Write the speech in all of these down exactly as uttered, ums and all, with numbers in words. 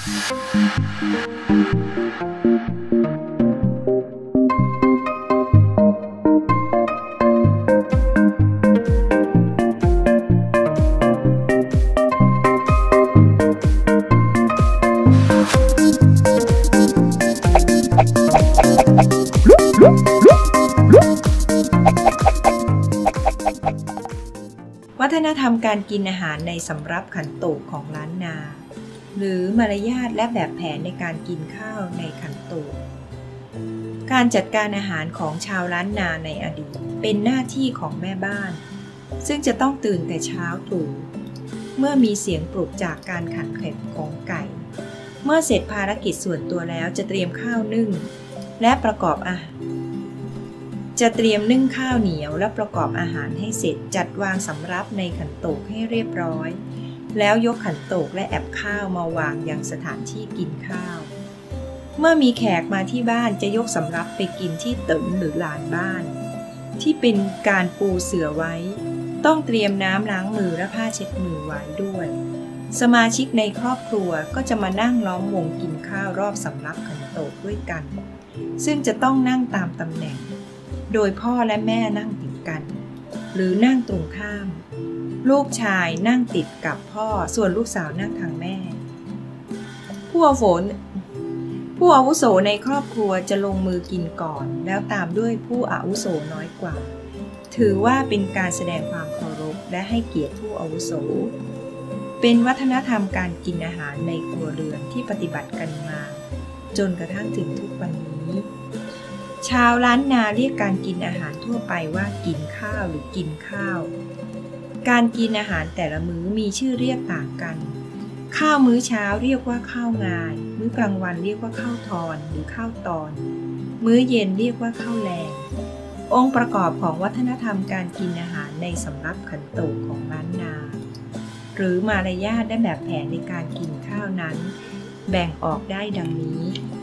วัฒนธรรมการกินอาหารในสำรับขันโตกของล้านนาหรือมารยาทและแบบแผนในการกินข้าวในขันโตกการจัดการอาหารของชาวล้านนาในอดีตเป็นหน้าที่ของแม่บ้านซึ่งจะต้องตื่นแต่เช้าตรู่เมื่อมีเสียงปลุกจากการขันแข็งของไก่เมื่อเสร็จภารกิจส่วนตัวแล้วจะเตรียมข้าวนึ่งและประกอบอาหารจะเตรียมนึ่งข้าวเหนียวและประกอบอาหารให้เสร็จจัดวางสำรับในขันโตกให้เรียบร้อยแล้วยกขันโตกและแอบข้าวมาวางยังสถานที่กินข้าวเมื่อมีแขกมาที่บ้านจะยกสำรับไปกินที่ตึกหรือลานบ้านที่เป็นการปูเสื่อไว้ต้องเตรียมน้ำล้างมือและผ้าเช็ดมือไว้ด้วยสมาชิกในครอบครัวก็จะมานั่งล้อมวงกินข้าวรอบสำรับขันโตกด้วยกันซึ่งจะต้องนั่งตามตำแหน่งโดยพ่อและแม่นั่งติดกันหรือนั่งตรงข้ามลูกชายนั่งติดกับพ่อส่วนลูกสาวนั่งทางแม่ผู้อาวุโสผู้อาวุโสในครอบครัวจะลงมือกินก่อนแล้วตามด้วยผู้อาวุโสน้อยกว่าถือว่าเป็นการแสดงความเคารพและให้เกียรติผู้อาวุโสเป็นวัฒนธรรมการกินอาหารในครัวเรือนที่ปฏิบัติกันมาจนกระทั่งถึงทุกวันนี้ชาวล้านนาเรียกการกินอาหารทั่วไปว่ากินข้าวหรือกินข้าวการกินอาหารแต่ละมื้อมีชื่อเรียกต่างกันข้าวมื้อเช้าเรียกว่าข้าวงายมื้อกลางวันเรียกว่าข้าวทอนหรือข้าวตอนมื้อเย็นเรียกว่าข้าวแลงองค์ประกอบของวัฒนธรรมการกินอาหารในสำรับขันโตกของล้านนาหรือมารยาทและแบบแผนในการกินข้าวนั้นแบ่งออกได้ดังนี้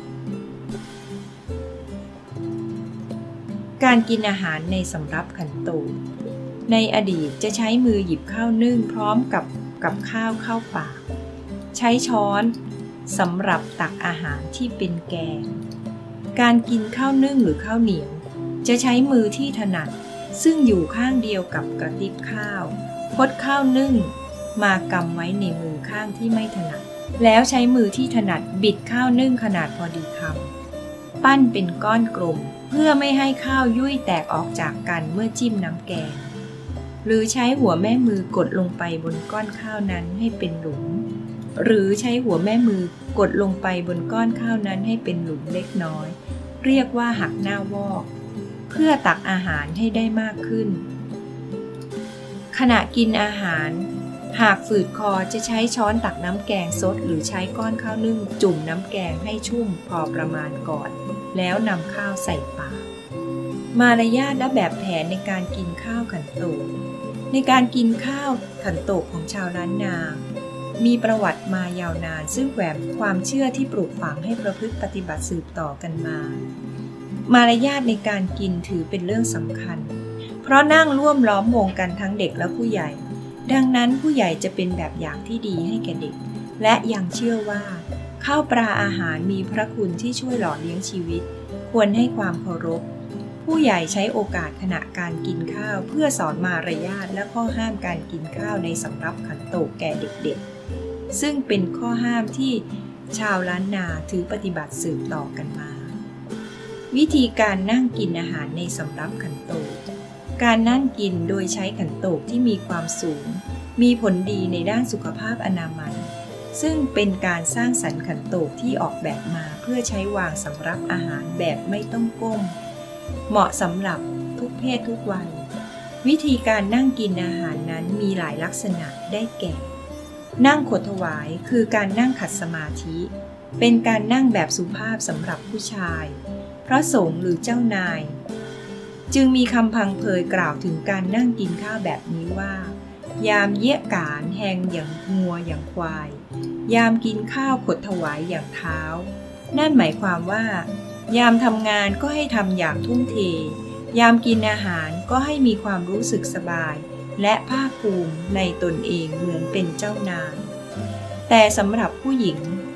การกินอาหารในสำรับขันโตกในอดีตจะใช้มือหยิบข้าวนึ่งพร้อมกับกับข้าวเข้าปากใช้ช้อนสำหรับตักอาหารที่เป็นแกงการกินข้าวนึ่งหรือข้าวเหนียวจะใช้มือที่ถนัดซึ่งอยู่ข้างเดียวกับกระติบข้าวพดข้าวนึ่งมากำไว้ในมือข้างที่ไม่ถนัดแล้วใช้มือที่ถนัดบิดข้าวนึ่งขนาดพอดีคำปั้นเป็นก้อนกลมเพื่อไม่ให้ข้าวยุ่ยแตกออกจากกันเมื่อจิ้มน้ำแกงหรือใช้หัวแม่มือกดลงไปบนก้อนข้าวนั้นให้เป็นหลุมหรือใช้หัวแม่มือกดลงไปบนก้อนข้าวนั้นให้เป็นหลุมเล็กน้อยเรียกว่าหักหน้าวอกเพื่อตักอาหารให้ได้มากขึ้นขณะกินอาหารหากฝืดคอจะใช้ช้อนตักน้ำแกงซดหรือใช้ก้อนข้าวนึ่งจุ่มน้ำแกงให้ชุ่มพอประมาณก่อนแล้วนำข้าวใส่ปากมารยาทและแบบแผนในการกินข้าวขันโตกในการกินข้าวขันโตกของชาวล้านนามีประวัติมายาวนานซึ่งแฝงความเชื่อที่ปลูกฝังให้ประพฤติปฏิบัติสืบต่อกันมามารยาทในการกินถือเป็นเรื่องสำคัญเพราะนั่งร่วมล้อมวงกันทั้งเด็กและผู้ใหญ่ดังนั้นผู้ใหญ่จะเป็นแบบอย่างที่ดีให้แก่เด็กและยังเชื่อว่าข้าวปลาอาหารมีพระคุณที่ช่วยหล่อเลี้ยงชีวิตควรให้ความเคารพผู้ใหญ่ใช้โอกาสขณะการกินข้าวเพื่อสอนมารยาทและข้อห้ามการกินข้าวในสำรับขันโตกแก่เด็กๆซึ่งเป็นข้อห้ามที่ชาวล้านนาถือปฏิบัติสืบต่อกันมาวิธีการนั่งกินอาหารในสำรับขันโตกการนั่งกินโดยใช้ขันโตกที่มีความสูงมีผลดีในด้านสุขภาพอนามัยซึ่งเป็นการสร้างสรรค์ขันโตกที่ออกแบบมาเพื่อใช้วางสำรับอาหารแบบไม่ต้องก้มเหมาะสำหรับทุกเพศทุกวัยวิธีการนั่งกินอาหารนั้นมีหลายลักษณะได้แก่นั่งขดถวายคือการนั่งขัดสมาธิเป็นการนั่งแบบสุภาพสำหรับผู้ชายพระสงฆ์หรือเจ้านายจึงมีคำพังเพยกล่าวถึงการนั่งกินข้าวแบบนี้ว่ายามเยี่ยกานแหงอย่างงัวอย่างควายยามกินข้าวขดถวายอย่างเท้านั่นหมายความว่ายามทำงานก็ให้ทำอย่างทุ่มเทยามกินอาหารก็ให้มีความรู้สึกสบายและภาคภูมิในตนเองเหมือนเป็นเจ้านายแต่สำหรับผู้หญิง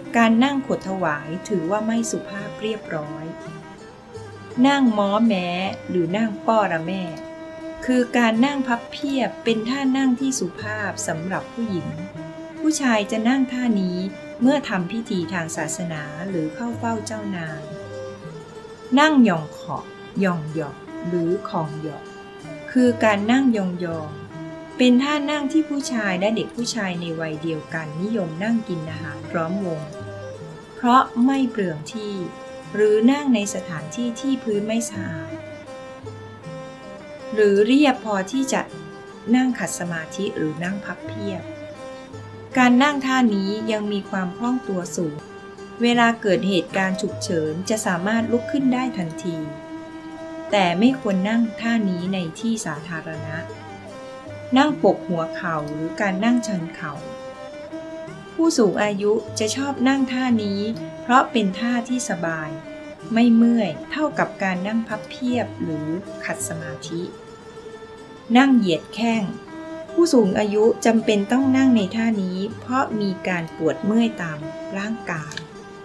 การนั่งขดถวายถือว่าไม่สุภาพเรียบร้อยนั่งม้อแม้หรือนั่งป้อระแม่คือการนั่งพับเพียบเป็นท่านั่งที่สุภาพสำหรับผู้หญิงผู้ชายจะนั่งท่านี้เมื่อทำพิธีทางศาสนาหรือเข้าเฝ้าเจ้านายนั่งหย่องขอบหย่องหยอกหรือของหยอกคือการนั่งยองยองเป็นท่านั่งที่ผู้ชายและเด็กผู้ชายในวัยเดียวกันนิยมนั่งกินอาหารพร้อมวงเพราะไม่เปลืองที่หรือนั่งในสถานที่ที่พื้นไม่สะอาดหรือเรียบพอที่จะนั่งขัดสมาธิหรือนั่งพับเพียบการนั่งท่านี้ยังมีความคล่องตัวสูงเวลาเกิดเหตุการณ์ฉุกเฉินจะสามารถลุกขึ้นได้ทันทีแต่ไม่ควรนั่งท่านี้ในที่สาธารณะนั่งปกหัวเข่าหรือการนั่งชันเข่าผู้สูงอายุจะชอบนั่งท่านี้เพราะเป็นท่าที่สบายไม่เมื่อยเท่ากับการนั่งพับเพียบหรือขัดสมาธินั่งเหยียดแข้งผู้สูงอายุจำเป็นต้องนั่งในท่านี้เพราะมีการปวดเมื่อยตามร่างกาย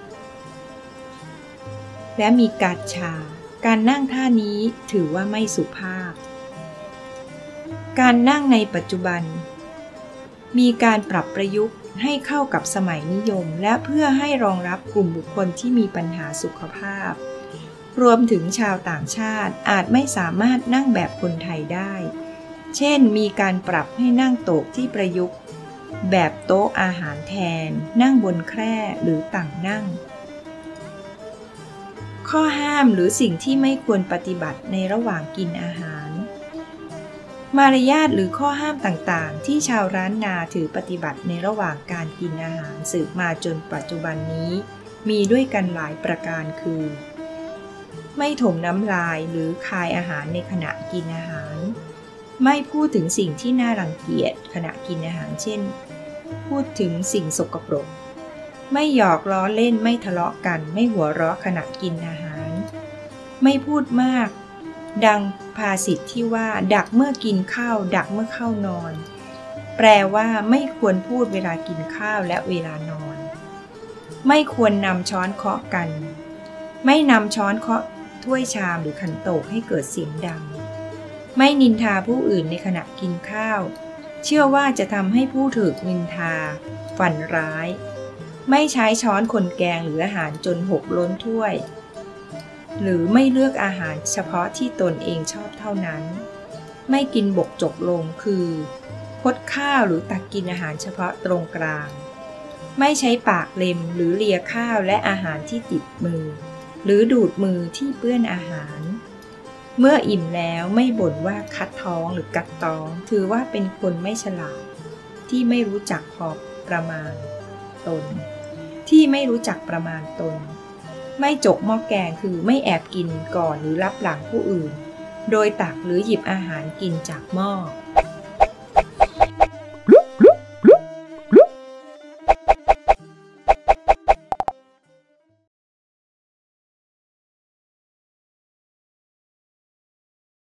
และมีการชาการนั่งท่านี้ถือว่าไม่สุภาพการนั่งในปัจจุบันมีการปรับประยุกต์ให้เข้ากับสมัยนิยมและเพื่อให้รองรับกลุ่มบุคคลที่มีปัญหาสุขภาพรวมถึงชาวต่างชาติอาจไม่สามารถนั่งแบบคนไทยได้เช่นมีการปรับให้นั่งโต๊ะที่ประยุกต์แบบโต๊ะอาหารแทนนั่งบนแคร่หรือต่างนั่งข้อห้ามหรือสิ่งที่ไม่ควรปฏิบัติในระหว่างกินอาหารมารยาทหรือข้อห้ามต่างๆที่ชาวร้านนาถือปฏิบัติในระหว่างการกินอาหารสืบมาจนปัจจุบันนี้มีด้วยกันหลายประการคือไม่ถมน้ำลายหรือคายอาหารในขณะกินอาหารไม่พูดถึงสิ่งที่น่ารังเกียจขณะกินอาหารเช่นพูดถึงสิ่งสกปรกไม่หยอกล้อเล่นไม่ทะเลาะกันไม่หัวเราะขณะกินอาหารไม่พูดมากดังภาษิตที่ว่าดักเมื่อกินข้าวดักเมื่อเข้านอนแปลว่าไม่ควรพูดเวลากินข้าวและเวลานอนไม่ควรนำช้อนเคาะกันไม่นำช้อนเคาะถ้วยชามหรือขันโตกให้เกิดเสียงดังไม่นินทาผู้อื่นในขณะกินข้าวเชื่อว่าจะทำให้ผู้ถูกนินทาฝันร้ายไม่ใช้ช้อนคนแกงหรืออาหารจนหกล้นถ้วยหรือไม่เลือกอาหารเฉพาะที่ตนเองชอบเท่านั้นไม่กินบกจกลงคือคดข้าวหรือตักกินอาหารเฉพาะตรงกลางไม่ใช้ปากเล็มหรือเลียข้าวและอาหารที่ติดมือหรือดูดมือที่เปื้อนอาหารเมื่ออิ่มแล้วไม่บ่นว่าคัดท้องหรือกัดท้องถือว่าเป็นคนไม่ฉลาดที่ไม่รู้จักพอประมาณตนที่ไม่รู้จักประมาณตนไม่จกหม้อแกงคือไม่แอบกินก่อนหรือรับหลังผู้อื่นโดยตักหรือหยิบอาหารกินจากหม้อ